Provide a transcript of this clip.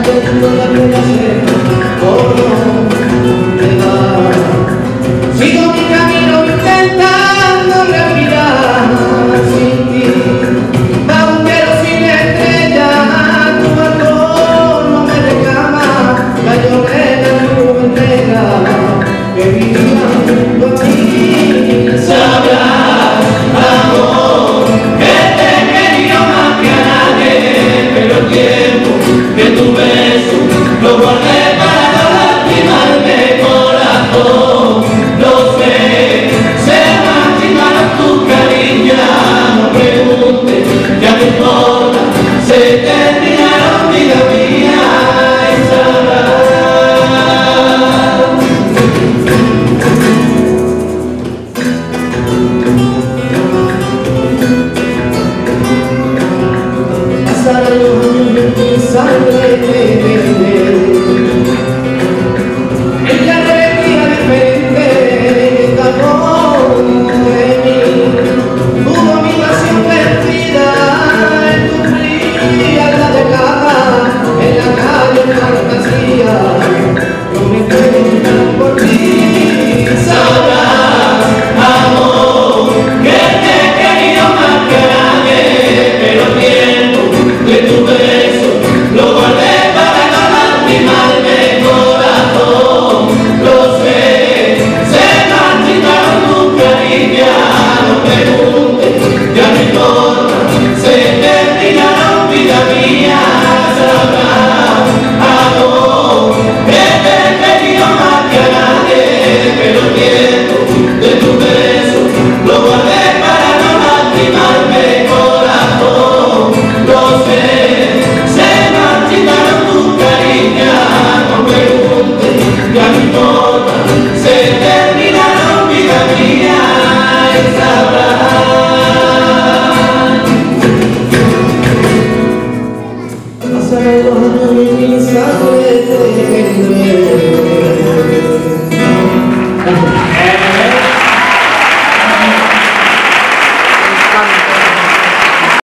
Sigo mi camino intentando respirar sin ti, agujeros sin estrellas, tu amor no me reclama, la llorera tu entrega, que vivía junto a ti. Sabrás, amor, que te he querido más que a nadie, pero el tiempo que tu beso lo guardé para no lastimarme, corazón. Lo sé, se marchitaron tus cariños, no preguntes, ya no importa, se terminaron, vida mía, y sabrás. Pasaron los años y mi sangre te vende. Ella revestía diferente, escapó de mí. Tuvo mi pasión perdida en tu fría, la de caja, en la calle en fantasía. No me preguntan por ti. Sabrás, amor, que te he querido más que a nadie, pero el tiempo de tu beso lo guardé para no lastimarme, corazón. Lo sé, se marchitaron tus caricias, no preguntes, ya no importa, se terminaron, vida mía. Sabrás, amor, que te he querido más que a nadie, pero el tiempo de tu beso lo guardé para no lastimarme, corazón. Lo sé, se marchitaron tus caricias, no preguntes, ya no importa, se terminaron, vida mía, y sabrás. Pasaron los años y mi sangre te vende.